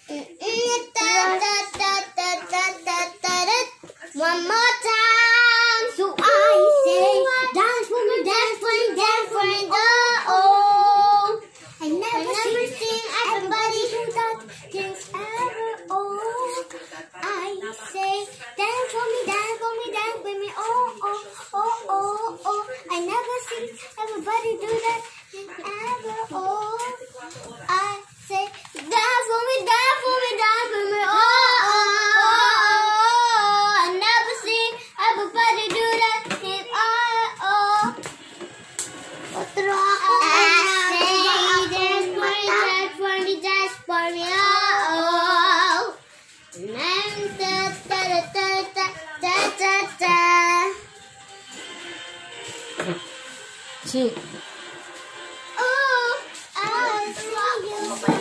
One more time, so I say, dance for me, dance for me, dance for me, oh. I never seen everybody who does things ever, oh. I say, dance for me, dance for me, dance with me, oh, oh, oh, oh, oh. I never seen everybody do that thing ever, oh. I say, dance for me, dance for me, dance with me, oh, oh, oh. I never seen everybody do that thing, oh, oh. What's wrong? I say, dance for me, dance for me, dance for me, oh, oh. And I'm da da da da da da da. Oh, I see you.